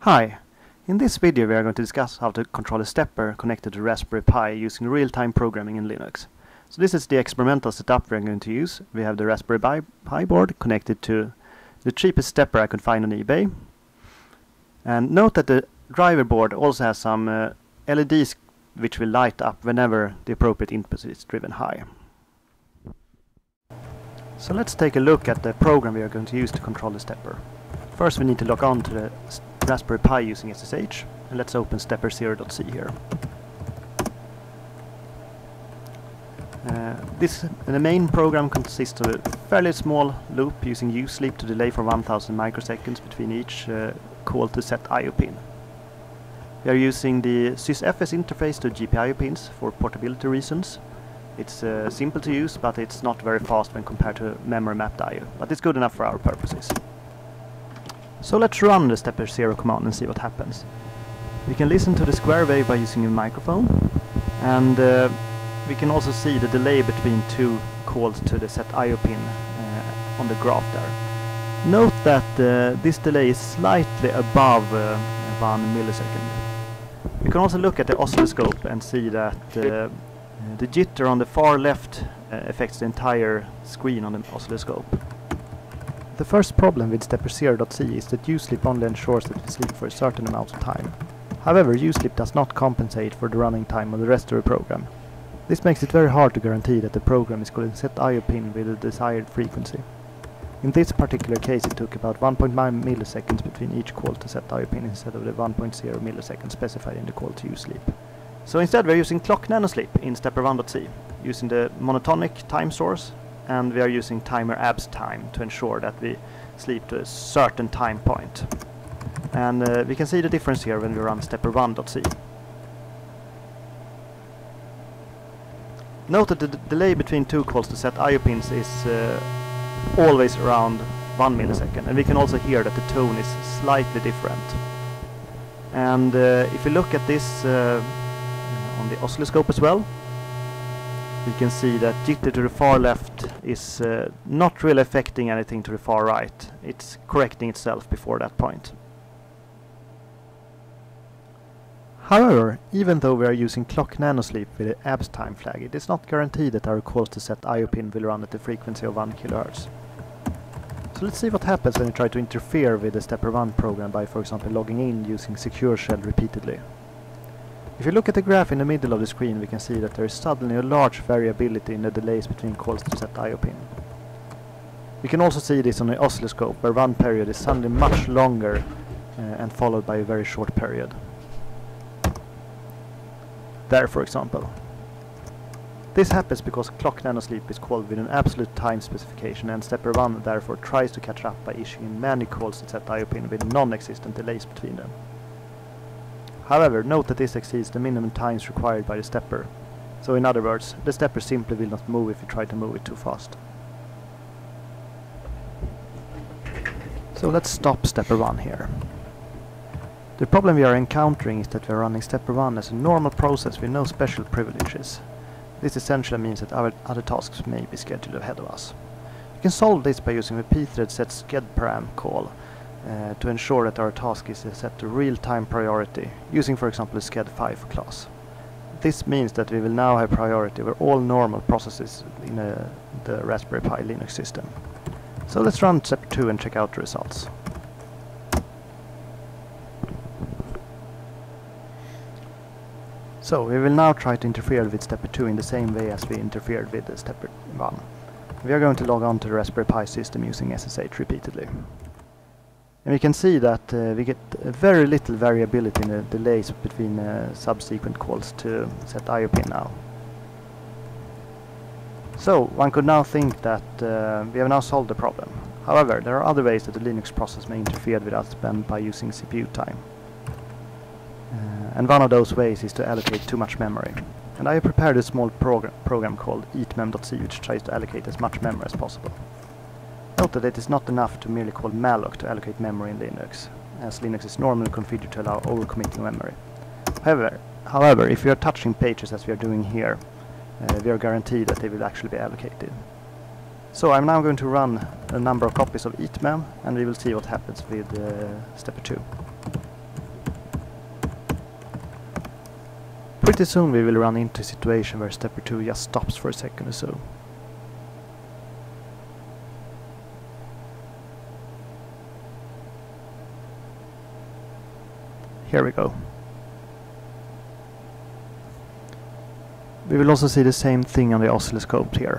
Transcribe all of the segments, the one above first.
Hi, in this video we are going to discuss how to control a stepper connected to Raspberry Pi using real-time programming in Linux. So this is the experimental setup we are going to use. We have the Raspberry Pi board connected to the cheapest stepper I could find on eBay. And note that the driver board also has some LEDs which will light up whenever the appropriate input is driven high. So let's take a look at the program we are going to use to control the stepper. First we need to log on to the Raspberry Pi using SSH, and let's open stepper0.c here. The main program consists of a fairly small loop using usleep to delay for 1000 microseconds between each call to set IO pin. We are using the sysfs interface to GPIO pins for portability reasons. It's simple to use, but it's not very fast when compared to memory mapped IO, but it's good enough for our purposes. So let's run the stepper0 command and see what happens. We can listen to the square wave by using a microphone, and we can also see the delay between two calls to the set IO pin on the graph there. Note that this delay is slightly above 1 millisecond. We can also look at the oscilloscope and see that the jitter on the far left affects the entire screen on the oscilloscope. The first problem with stepper0.c is that usleep only ensures that we sleep for a certain amount of time. However, usleep does not compensate for the running time of the rest of the program. This makes it very hard to guarantee that the program is going to set IO pin with the desired frequency. In this particular case it took about 1.9 milliseconds between each call to set IO pin instead of the 1.0 milliseconds specified in the call to usleep. So instead we are using clock nanosleep in stepper1.c, using the monotonic time source, and we are using timer abs time to ensure that we sleep to a certain time point. And we can see the difference here when we run stepper1.c. Note that the delay between two calls to set IO pins is always around 1 millisecond, and we can also hear that the tone is slightly different. And if you look at this on the oscilloscope as well, you can see that jitter to the far left is not really affecting anything to the far right. It's correcting itself before that point. However, even though we are using clock nanosleep with the abs time flag, it is not guaranteed that our calls to set IO pin will run at the frequency of 1 kHz. So let's see what happens when we try to interfere with the stepper1 program by, for example, logging in using secure shell repeatedly. If you look at the graph in the middle of the screen, we can see that there is suddenly a large variability in the delays between calls to set IO pin. We can also see this on the oscilloscope, where one period is suddenly much longer and followed by a very short period. There, for example. This happens because clock nanosleep is called with an absolute time specification, and stepper1 therefore tries to catch up by issuing many calls to set IO pin with non-existent delays between them. However, note that this exceeds the minimum times required by the stepper. So in other words, the stepper simply will not move if you try to move it too fast. So let's stop stepper1 here. The problem we are encountering is that we are running stepper1 as a normal process with no special privileges. This essentially means that our other tasks may be scheduled ahead of us. You can solve this by using the pthread set schedparam call to ensure that our task is set to real-time priority, using for example a sched5 class. This means that we will now have priority over all normal processes in the Raspberry Pi Linux system. So let's run stepper2 and check out the results. So we will now try to interfere with stepper2 in the same way as we interfered with the stepper1. We are going to log on to the Raspberry Pi system using SSH repeatedly. And we can see that we get very little variability in the delays between subsequent calls to set IO pin now. So one could now think that we have now solved the problem. However, there are other ways that the Linux process may interfere with us by using CPU time. And one of those ways is to allocate too much memory. And I have prepared a small program called eatmem.c which tries to allocate as much memory as possible. Note that it is not enough to merely call malloc to allocate memory in Linux, as Linux is normally configured to allow overcommitting memory. However, if we are touching pages as we are doing here, we are guaranteed that they will actually be allocated. So I'm now going to run a number of copies of eatmem, and we will see what happens with stepper2. Pretty soon we will run into a situation where stepper 2 just stops for a second or so. Here we go. We will also see the same thing on the oscilloscope here.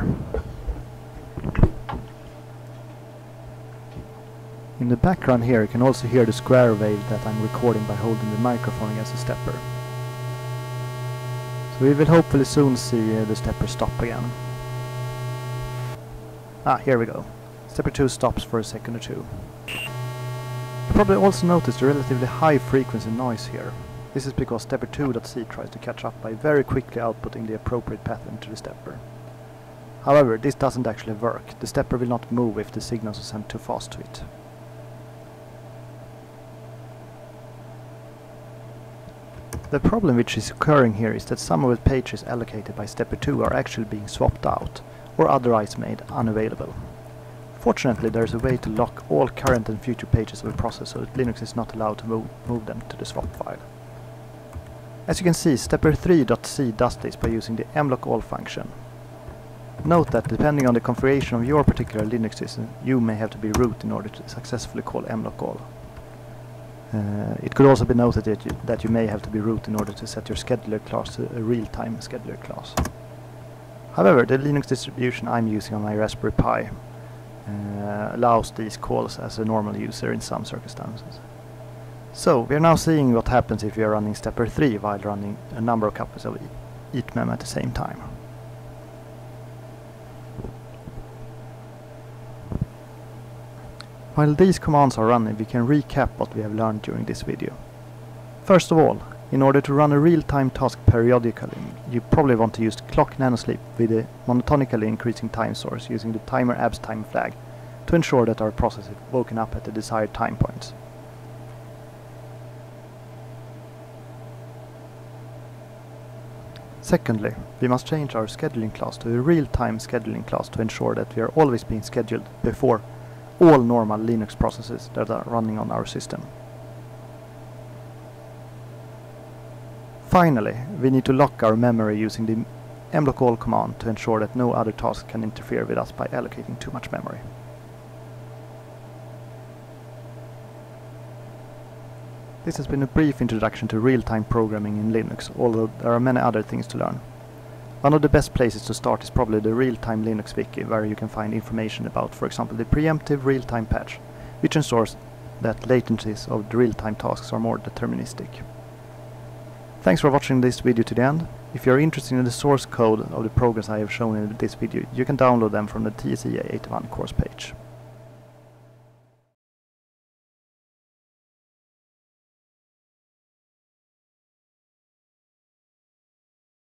In the background here you can also hear the square wave that I'm recording by holding the microphone against the stepper. So we will hopefully soon see the stepper stop again. Here we go. Stepper 2 stops for a second or two. You probably also noticed a relatively high frequency noise here. This is because stepper 2.c tries to catch up by very quickly outputting the appropriate pattern to the stepper. However, this doesn't actually work. The stepper will not move if the signals are sent too fast to it. The problem which is occurring here is that some of the pages allocated by stepper 2 are actually being swapped out, or otherwise made unavailable. Fortunately, there is a way to lock all current and future pages of a process so that Linux is not allowed to move them to the swap file. As you can see, stepper 3.c does this by using the mlockall function. Note that depending on the configuration of your particular Linux system, you may have to be root in order to successfully call mlockall. It could also be noted that you may have to be root in order to set your scheduler class to a real-time scheduler class. However, the Linux distribution I'm using on my Raspberry Pi allows these calls as a normal user in some circumstances. So, we are now seeing what happens if you are running stepper 3 while running a number of copies of each mem at the same time. While these commands are running, we can recap what we have learned during this video. First of all, in order to run a real-time task periodically, you probably want to use clock nanosleep with a monotonically increasing time source using the timer abs time flag to ensure that our process is woken up at the desired time points. Secondly, we must change our scheduling class to a real-time scheduling class to ensure that we are always being scheduled before all normal Linux processes that are running on our system. Finally, we need to lock our memory using the mlockall command to ensure that no other task can interfere with us by allocating too much memory. This has been a brief introduction to real-time programming in Linux, although there are many other things to learn. One of the best places to start is probably the real-time Linux wiki, where you can find information about, for example, the preemptive real-time patch, which ensures that latencies of the real-time tasks are more deterministic. Thanks for watching this video to the end. If you are interested in the source code of the programs I have shown in this video, you can download them from the TSE 81 course page.